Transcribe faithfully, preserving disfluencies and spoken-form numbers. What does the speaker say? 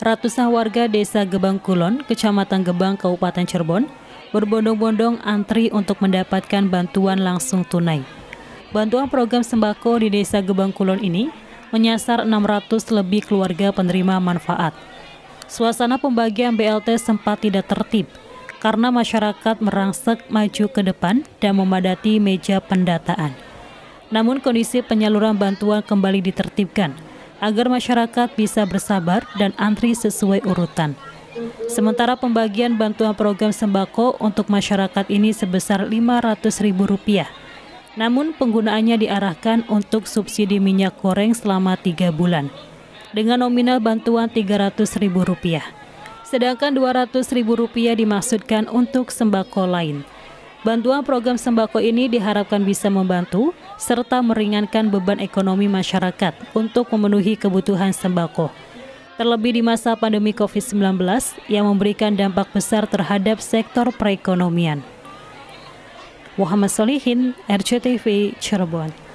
Ratusan warga Desa Gebang Kulon, Kecamatan Gebang, Kabupaten Cirebon, berbondong-bondong antri untuk mendapatkan bantuan langsung tunai. Bantuan program sembako di Desa Gebang Kulon ini menyasar enam ratus lebih keluarga penerima manfaat. Suasana pembagian B L T sempat tidak tertib karena masyarakat merangsek maju ke depan dan memadati meja pendataan. Namun kondisi penyaluran bantuan kembali ditertibkan agar masyarakat bisa bersabar dan antri sesuai urutan. Sementara pembagian bantuan program sembako untuk masyarakat ini sebesar lima ratus ribu rupiah. Namun penggunaannya diarahkan untuk subsidi minyak goreng selama tiga bulan dengan nominal bantuan tiga ratus ribu rupiah. Sedangkan dua ratus ribu rupiah dimaksudkan untuk sembako lain. Bantuan program sembako ini diharapkan bisa membantu serta meringankan beban ekonomi masyarakat untuk memenuhi kebutuhan sembako. Terlebih di masa pandemi covid sembilan belas yang memberikan dampak besar terhadap sektor perekonomian. Muhammad Solihin, R C T V, Cirebon.